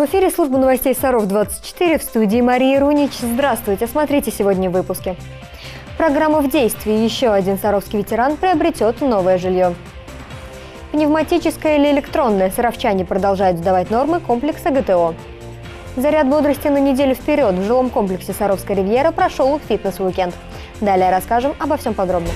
эфире служба новостей Саров-24, в студии Мария Рунич. Здравствуйте, смотрите сегодня в выпуске. Программа в действии. Еще один саровский ветеран приобретет новое жилье. Пневматическое или электронное, саровчане продолжают сдавать нормы комплекса ГТО. Заряд бодрости на неделю вперед. В жилом комплексе Саровская ривьера прошел фитнес-уикенд. Далее расскажем обо всем подробно.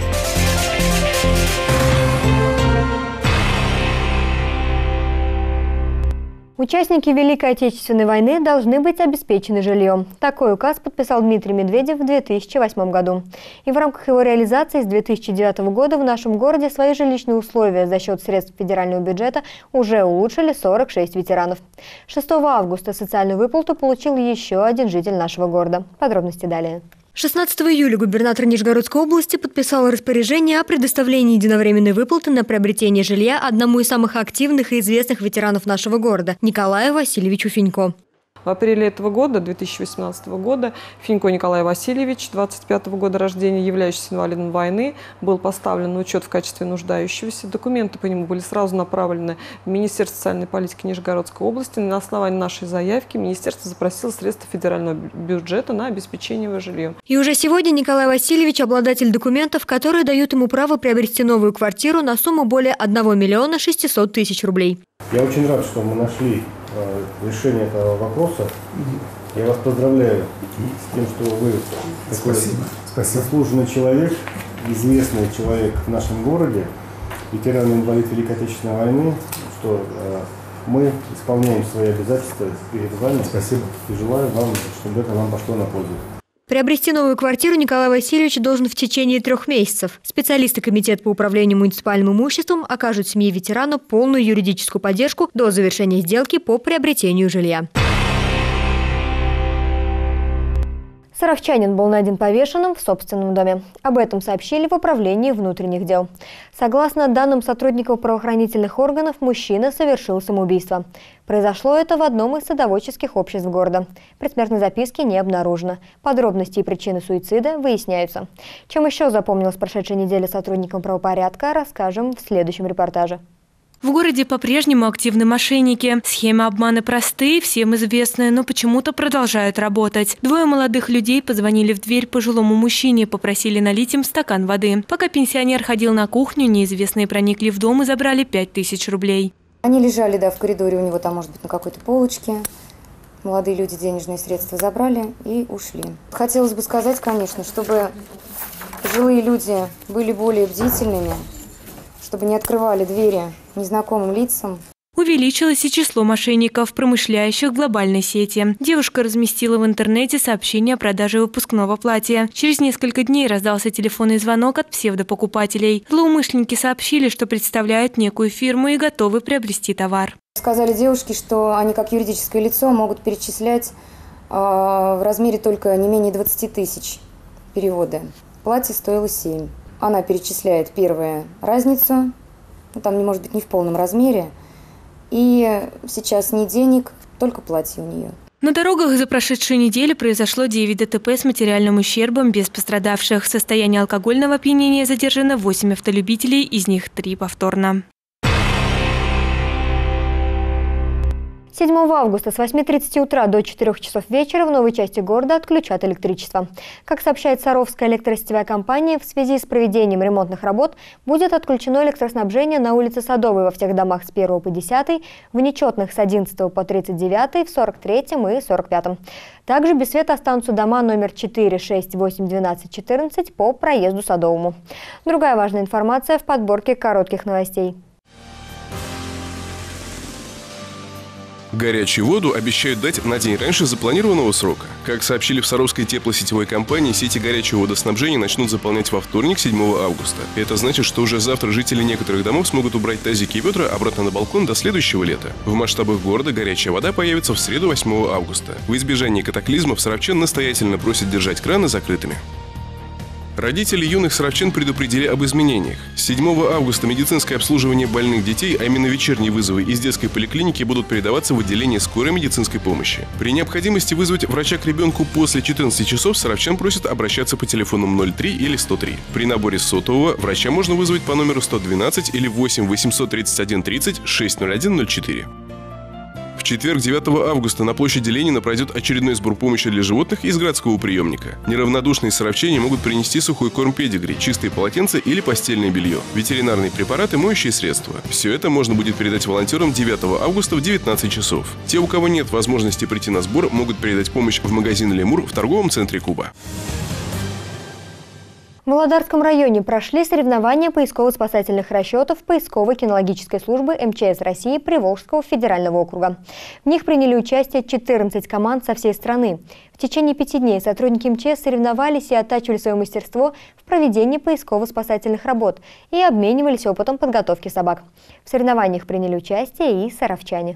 Участники Великой Отечественной войны должны быть обеспечены жильем. Такой указ подписал Дмитрий Медведев в 2008 году. И в рамках его реализации с 2009 года в нашем городе свои жилищные условия за счет средств федерального бюджета уже улучшили 46 ветеранов. 6 августа социальную выплату получил еще один житель нашего города. Подробности далее. 16 июля губернатор Нижегородской области подписал распоряжение о предоставлении единовременной выплаты на приобретение жилья одному из самых активных и известных ветеранов нашего города – Николаю Васильевичу Фенько. В апреле этого года, 2018 года, Фенько Николай Васильевич, 25 года рождения, являющийся инвалидом войны, был поставлен на учет в качестве нуждающегося. Документы по нему были сразу направлены в Министерство социальной политики Нижегородской области. На основании нашей заявки министерство запросило средства федерального бюджета на обеспечение его жильем. И уже сегодня Николай Васильевич – обладатель документов, которые дают ему право приобрести новую квартиру на сумму более 1 миллиона 600 тысяч рублей. Я очень рад, что мы нашли решение этого вопроса. Я вас поздравляю с тем, что вы такой заслуженный человек, известный человек в нашем городе, ветеран-инвалид Великой Отечественной войны, что мы исполняем свои обязательства перед вами. Спасибо. И желаю вам, чтобы это вам пошло на пользу. Приобрести новую квартиру Николай Васильевич должен в течение 3 месяцев. Специалисты Комитета по управлению муниципальным имуществом окажут семье ветерана полную юридическую поддержку до завершения сделки по приобретению жилья. Саровчанин был найден повешенным в собственном доме. Об этом сообщили в управлении внутренних дел. Согласно данным сотрудников правоохранительных органов, мужчина совершил самоубийство. Произошло это в одном из садоводческих обществ города. Предсмертной записки не обнаружено. Подробности и причины суицида выясняются. Чем еще запомнилась прошедшей неделе сотрудникам правопорядка, расскажем в следующем репортаже. В городе по-прежнему активны мошенники. Схемы обмана простые, всем известные, но почему-то продолжают работать. 2 молодых людей позвонили в дверь пожилому мужчине, попросили налить им стакан воды. Пока пенсионер ходил на кухню, неизвестные проникли в дом и забрали 5000 рублей. Они лежали, в коридоре, у него там, может быть, на какой-то полочке. Молодые люди денежные средства забрали и ушли. Хотелось бы сказать, конечно, чтобы пожилые люди были более бдительными, чтобы не открывали двери незнакомым лицам. Увеличилось и число мошенников, промышляющих в глобальной сети. Девушка разместила в интернете сообщение о продаже выпускного платья. Через несколько дней раздался телефонный звонок от псевдопокупателей. Злоумышленники сообщили, что представляют некую фирму и готовы приобрести товар. Сказали девушке, что они как юридическое лицо могут перечислять в размере только не менее 20 тысяч перевода. Платье стоило 7. Она перечисляет первую разницу, там не может быть не в полном размере, и сейчас ни денег, только платье у нее. На дорогах за прошедшую неделю произошло 9 ДТП с материальным ущербом без пострадавших. В состоянии алкогольного опьянения задержано 8 автолюбителей, из них 3 повторно. 7 августа с 8:30 утра до 4 часов вечера в новой части города отключат электричество. Как сообщает Саровская электросетевая компания, в связи с проведением ремонтных работ будет отключено электроснабжение на улице Садовой во всех домах с 1 по 10, в нечетных с 11 по 39, в 43 и 45. Также без света останутся дома номер 4, 6, 8, 12, 14 по проезду Садовому. Другая важная информация в подборке коротких новостей. Горячую воду обещают дать на день раньше запланированного срока. Как сообщили в Саровской теплосетевой компании, сети горячего водоснабжения начнут заполнять во вторник, 7 августа. Это значит, что уже завтра жители некоторых домов смогут убрать тазики и ведра обратно на балкон до следующего лета. В масштабах города горячая вода появится в среду, 8 августа. В избежании катаклизмов саровчан настоятельно просят держать краны закрытыми. Родители юных саровчан предупредили об изменениях. С 7 августа медицинское обслуживание больных детей, а именно вечерние вызовы из детской поликлиники, будут передаваться в отделение скорой медицинской помощи. При необходимости вызвать врача к ребенку после 14 часов саровчан просят обращаться по телефонам 03 или 103. При наборе сотового врача можно вызвать по номеру 112 или 8 831 30 601 04. В четверг, 9 августа, на площади Ленина пройдет очередной сбор помощи для животных из городского приемника. Неравнодушные саровчане могут принести сухой корм педигри, чистые полотенца или постельное белье, ветеринарные препараты, моющие средства. Все это можно будет передать волонтерам 9 августа в 19 часов. Те, у кого нет возможности прийти на сбор, могут передать помощь в магазин «Лемур» в торговом центре Куба. В Володарском районе прошли соревнования поисково-спасательных расчетов поисковой кинологической службы МЧС России Приволжского федерального округа. В них приняли участие 14 команд со всей страны. В течение 5 дней сотрудники МЧС соревновались и оттачивали свое мастерство в проведении поисково-спасательных работ и обменивались опытом подготовки собак. В соревнованиях приняли участие и саровчане.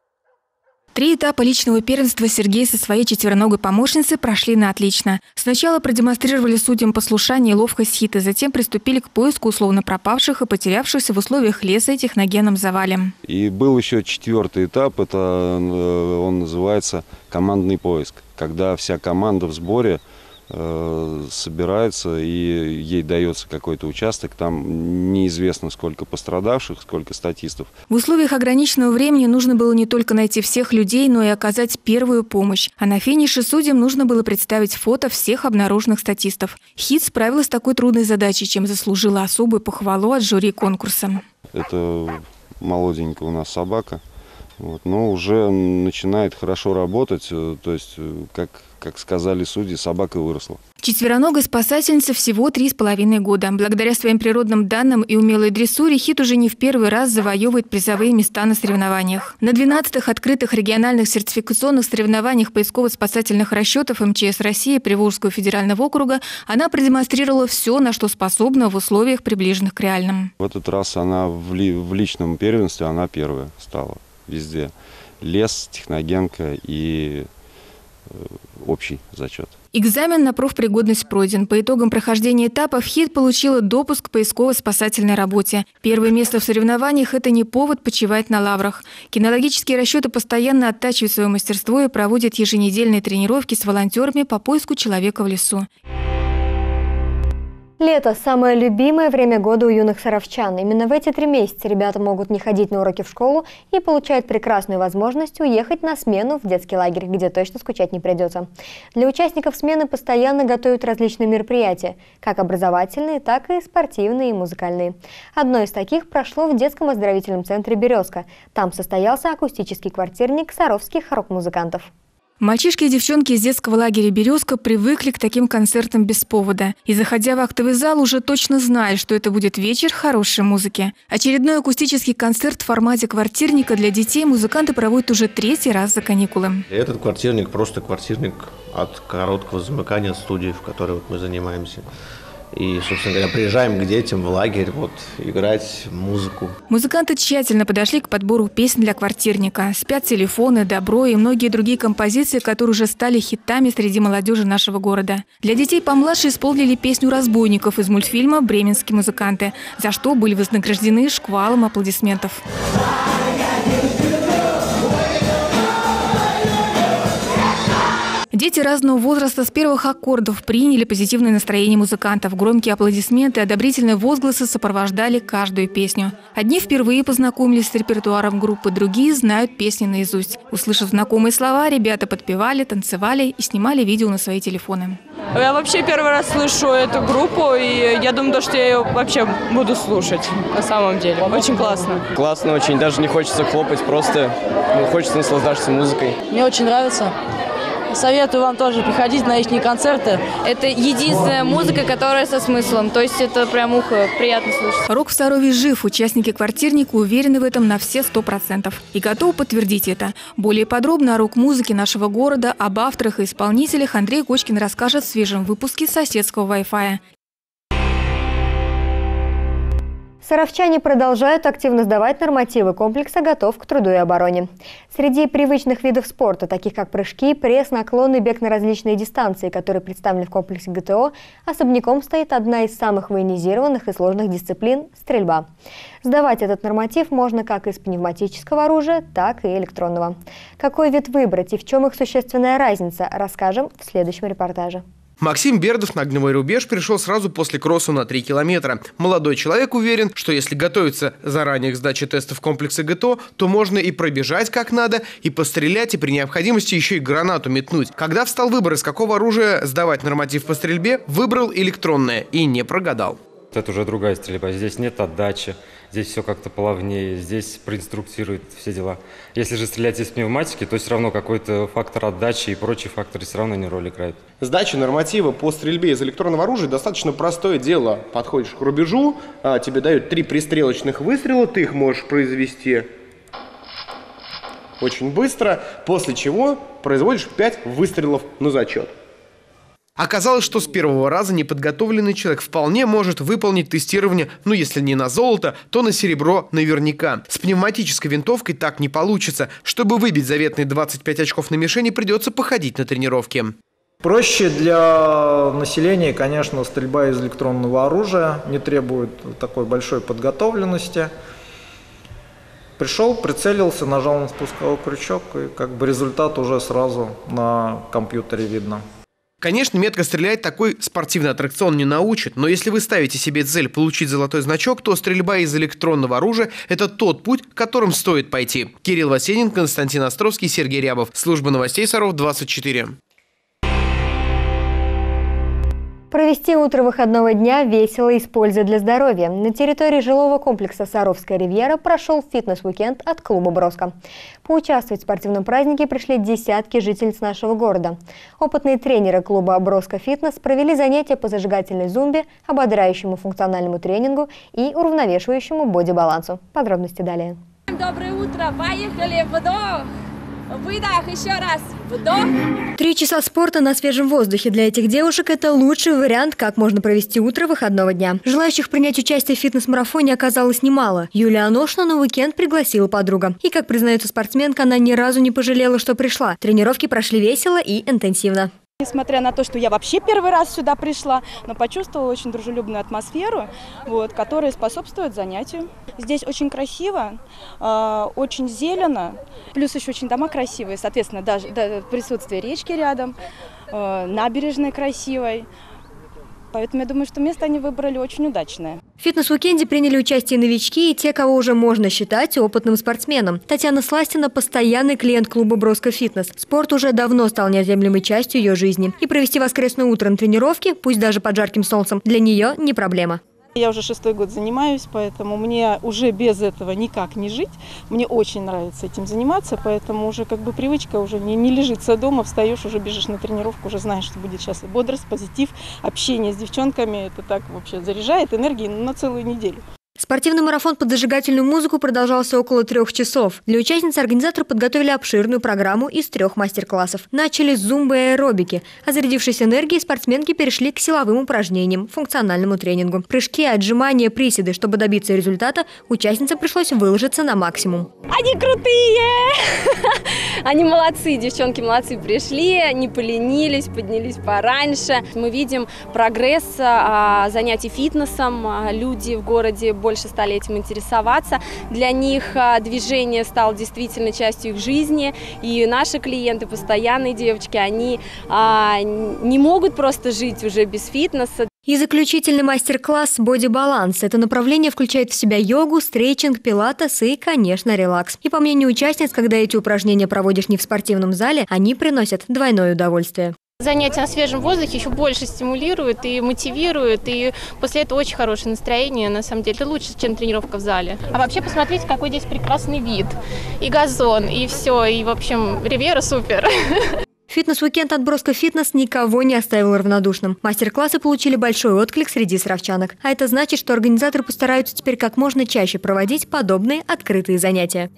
3 этапа личного первенства Сергей со своей четвероногой помощницей прошли на отлично. Сначала продемонстрировали судьям послушание и ловкость хиты, затем приступили к поиску условно пропавших и потерявшихся в условиях леса и техногенном завале. И был еще 4-й этап, это он называется командный поиск, когда вся команда в сборе собирается и ей дается какой-то участок, там неизвестно сколько пострадавших, сколько статистов. В условиях ограниченного времени нужно было не только найти всех людей, но и оказать первую помощь. А на финише судьям нужно было представить фото всех обнаруженных статистов. ХИТ справилась с такой трудной задачей, чем заслужила особую похвалу от жюри конкурса. Это молоденькая у нас собака, но уже начинает хорошо работать, то есть как сказали судьи, собака выросла. Четвероногой спасательнице всего 3,5 года. Благодаря своим природным данным и умелой дрессуре ХИТ уже не в первый раз завоевывает призовые места на соревнованиях. На 12-х открытых региональных сертификационных соревнованиях поисково-спасательных расчетов МЧС России Приволжского федерального округа она продемонстрировала все, на что способна в условиях, приближенных к реальным. В этот раз она в личном первенстве она первая стала везде. Лес, техногенка и общий зачет. Экзамен на профпригодность пройден. По итогам прохождения этапов ХИТ получила допуск к поисково-спасательной работе. Первое место в соревнованиях – это не повод почивать на лаврах. Кинологические расчеты постоянно оттачивают свое мастерство и проводят еженедельные тренировки с волонтерами по поиску человека в лесу. Лето – самое любимое время года у юных саровчан. Именно в эти 3 месяца ребята могут не ходить на уроки в школу и получают прекрасную возможность уехать на смену в детский лагерь, где точно скучать не придется. Для участников смены постоянно готовят различные мероприятия, как образовательные, так и спортивные и музыкальные. Одно из таких прошло в детском оздоровительном центре «Березка». Там состоялся акустический квартирник саровских рок-музыкантов. Мальчишки и девчонки из детского лагеря «Березка» привыкли к таким концертам без повода. И, заходя в актовый зал, уже точно знали, что это будет вечер хорошей музыки. Очередной акустический концерт в формате квартирника для детей музыканты проводят уже 3-й раз за каникулы. Этот квартирник просто квартирник от короткого замыкания студии, в которой мы занимаемся. И, собственно говоря, приезжаем к детям в лагерь играть музыку. Музыканты тщательно подошли к подбору песен для квартирника. «Спят телефоны», «Добро» и многие другие композиции, которые уже стали хитами среди молодежи нашего города. Для детей помладше исполнили песню «Разбойников» из мультфильма «Бременские музыканты», за что были вознаграждены шквалом аплодисментов. Дети разного возраста с первых аккордов приняли позитивное настроение музыкантов. Громкие аплодисменты и одобрительные возгласы сопровождали каждую песню. Одни впервые познакомились с репертуаром группы, другие знают песни наизусть. Услышав знакомые слова, ребята подпевали, танцевали и снимали видео на свои телефоны. Я вообще первый раз слышу эту группу, и я думаю, что я ее вообще буду слушать на самом деле. Очень классно. Классно очень, даже не хочется хлопать, просто хочется наслаждаться музыкой. Мне очень нравится. Советую вам тоже приходить на их концерты. Это единственная музыка, которая со смыслом. То есть это прям ухо приятно слушать. Рок в Сарове жив. Участники квартирника уверены в этом на все 100%. И готовы подтвердить это. Более подробно о рок-музыке нашего города, об авторах и исполнителях Андрей Кочкин расскажет в свежем выпуске «Соседского Wi-Fi». Саровчане продолжают активно сдавать нормативы комплекса «Готов к труду и обороне». Среди привычных видов спорта, таких как прыжки, пресс, наклон и бег на различные дистанции, которые представлены в комплексе ГТО, особняком стоит одна из самых военизированных и сложных дисциплин – стрельба. Сдавать этот норматив можно как из пневматического оружия, так и электронного. Какой вид выбрать и в чем их существенная разница, расскажем в следующем репортаже. Максим Бердов на огневой рубеж пришел сразу после кросса на 3 километра. Молодой человек уверен, что если готовиться заранее к сдаче тестов комплекса ГТО, то можно и пробежать как надо, и пострелять, и при необходимости еще и гранату метнуть. Когда встал выбор, из какого оружия сдавать норматив по стрельбе, выбрал электронное и не прогадал. Это уже другая стрельба. Здесь нет отдачи, здесь все как-то плавнее, здесь проинструктируют все дела. Если же стрелять из пневматики, то все равно какой-то фактор отдачи и прочие факторы все равно не роль играют. Сдача норматива по стрельбе из электронного оружия достаточно простое дело. Подходишь к рубежу, тебе дают 3 пристрелочных выстрела, ты их можешь произвести очень быстро, после чего производишь 5 выстрелов на зачет. Оказалось, что с первого раза неподготовленный человек вполне может выполнить тестирование, ну если не на золото, то на серебро наверняка. С пневматической винтовкой так не получится. Чтобы выбить заветные 25 очков на мишени, придется походить на тренировке. Проще для населения, конечно, стрельба из электронного оружия, не требует такой большой подготовленности. Пришел, прицелился, нажал на спусковой крючок, и как бы результат уже сразу на компьютере видно. Конечно, метко стрелять такой спортивный аттракцион не научит, но если вы ставите себе цель получить золотой значок, то стрельба из электронного оружия – это тот путь, которым стоит пойти. Кирилл Васенин, Константин Островский, Сергей Рябов. Служба новостей Саров 24. Провести утро выходного дня весело и с пользой для здоровья. На территории жилого комплекса «Саровская ривьера» прошел фитнес-уикенд от клуба «Броско». Поучаствовать в спортивном празднике пришли десятки жительниц нашего города. Опытные тренеры клуба «Броско Фитнес» провели занятия по зажигательной зумбе, ободряющему функциональному тренингу и уравновешивающему боди-балансу. Подробности далее. Доброе утро! Поехали! Вдох! Выдох, еще раз, вдох. 3 часа спорта на свежем воздухе для этих девушек – это лучший вариант, как можно провести утро выходного дня. Желающих принять участие в фитнес-марафоне оказалось немало. Юлия Аношина на уикенд пригласила подруга. И, как признается спортсменка, она ни разу не пожалела, что пришла. Тренировки прошли весело и интенсивно. Несмотря на то, что я вообще первый раз сюда пришла, но почувствовала очень дружелюбную атмосферу, которая способствует занятию. Здесь очень красиво, очень зелено, плюс еще очень дома красивые, соответственно, даже присутствие речки рядом, набережной красивой. Поэтому я думаю, что место они выбрали очень удачное. В фитнес-уикенде приняли участие новички и те, кого уже можно считать опытным спортсменом. Татьяна Сластина – постоянный клиент клуба «Броско Фитнес». Спорт уже давно стал неотъемлемой частью ее жизни. И провести воскресное утро на тренировке, пусть даже под жарким солнцем, для нее не проблема. Я уже 6-й год занимаюсь, поэтому мне уже без этого никак не жить. Мне очень нравится этим заниматься, поэтому уже как бы привычка уже не лежится дома, встаешь, уже бежишь на тренировку, уже знаешь, что будет сейчас бодрость, позитив, общение с девчонками. Это так вообще заряжает энергией на целую неделю. Спортивный марафон под зажигательную музыку продолжался около 3 часов. Для участниц организаторы подготовили обширную программу из 3 мастер-классов. Начали с зумбы и аэробики. А зарядившись энергией, спортсменки перешли к силовым упражнениям, функциональному тренингу. Прыжки, отжимания, приседы. Чтобы добиться результата, участницам пришлось выложиться на максимум. Они крутые! Они молодцы, девчонки молодцы. Пришли, не поленились, поднялись пораньше. Мы видим прогресс занятий фитнесом. Люди в городе больше стали этим интересоваться. Для них движение стало действительно частью их жизни. И наши клиенты, постоянные девочки, они не могут просто жить уже без фитнеса. И заключительный мастер-класс «Боди-баланс». Это направление включает в себя йогу, стретчинг, пилатес и, конечно, релакс. И по мнению участниц, когда эти упражнения проводишь не в спортивном зале, они приносят двойное удовольствие. Занятия на свежем воздухе еще больше стимулируют и мотивируют, и после этого очень хорошее настроение, на самом деле. Это лучше, чем тренировка в зале. А вообще посмотрите, какой здесь прекрасный вид. И газон, и все, и, в общем, ривьера супер. Фитнес-уикенд от «Броско Фитнес» никого не оставил равнодушным. Мастер-классы получили большой отклик среди саровчанок. А это значит, что организаторы постараются теперь как можно чаще проводить подобные открытые занятия.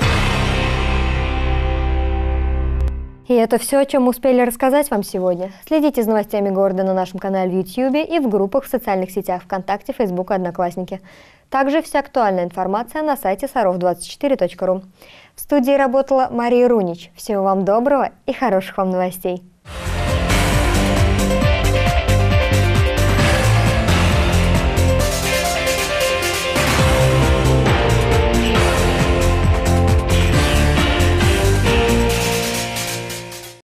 И это все, о чем мы успели рассказать вам сегодня. Следите за новостями города на нашем канале в YouTube и в группах в социальных сетях ВКонтакте, Facebook и Одноклассники. Также вся актуальная информация на сайте sarov24.ru. В студии работала Мария Рунич. Всего вам доброго и хороших вам новостей.